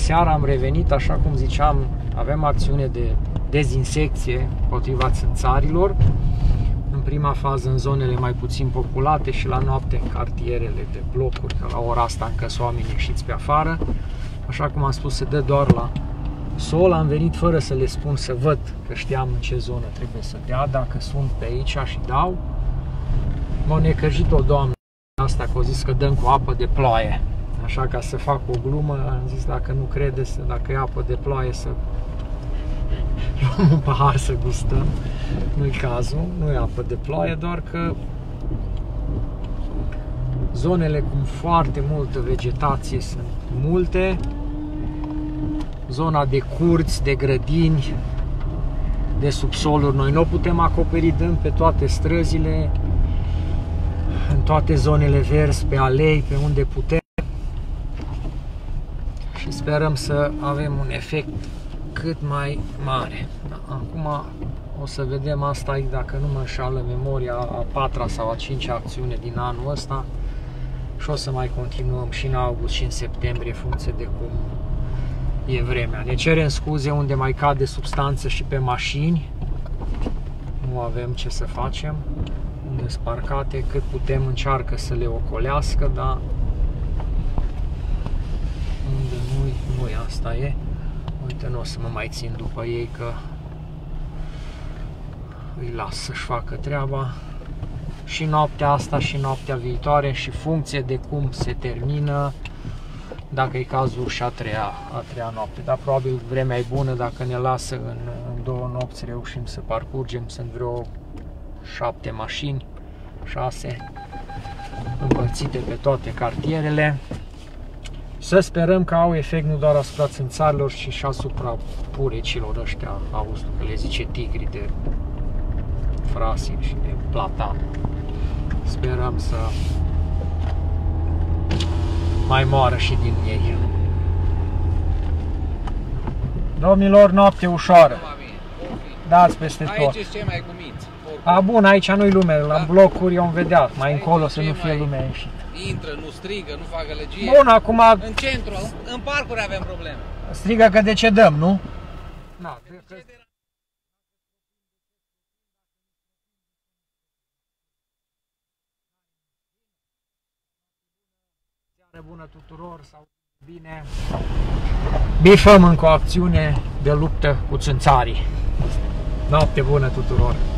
seara am revenit, așa cum ziceam, avem acțiune de dezinsecție împotriva țânțarilor. În prima fază în zonele mai puțin populate și la noapte în cartierele de blocuri, că la ora asta încă sunt oameni ieșiți pe afară. Așa cum am spus, se dă doar la sol. Am venit fără să le spun, să văd, că știam în ce zonă trebuie să dea, dacă sunt pe aici și dau. M-a necăjit o doamnă asta, că a zis că dăm cu apă de ploaie. Așa, ca să fac o glumă, am zis, dacă nu credeți, dacă e apă de ploaie, să luăm un pahar să gustăm. Nu-i cazul, nu e apă de ploaie, doar că zonele cu foarte multă vegetație sunt multe. Zona de curți, de grădini, de subsoluri, noi nu o putem acoperi, dăm pe toate străzile, în toate zonele verzi, pe alei, pe unde putem. Și sperăm să avem un efect cât mai mare. Acum o să vedem asta, dacă nu mă înșală memoria, a 4-a sau a 5-a acțiune din anul ăsta. Și o să mai continuăm și în august și în septembrie, în funcție de cum e vremea. Ne cerem scuze unde mai cade substanță și pe mașini. Nu avem ce să facem. Unde sunt parcate, cât putem încearcă să le ocolească, dar unde nu-i, asta e. Uite, nu o să mă mai țin după ei, că îi las să-și facă treaba. Și noaptea asta și noaptea viitoare, și funcție de cum se termină, dacă e cazul, și a treia noapte. Dar probabil vremea e bună, dacă ne lasă în 2 nopți reușim să parcurgem. Sunt vreo 7 mașini, 6, împărțite pe toate cartierele. Să sperăm că au efect nu doar asupra țânțarilor, ci și asupra purecilor ăștia, auzi că le zice tigri, de frasin și de platan. Sperăm să mai moară și din ei. Domnilor, noapte ușoară. Dați peste tot. Aici sunt cei mai cuminți. A, bun, aici nu-i lume, la blocuri am vedea, mai încolo să nu fie lumea ieșit. Intră, nu strigă, nu fac gălăgie. Bun, acum... În centru, în parcuri avem probleme. Strigă că decedăm, nu? Na, seară bună tuturor, sau bine. Bifăm încă o acțiune de luptă cu țânțarii. Noapte bună tuturor!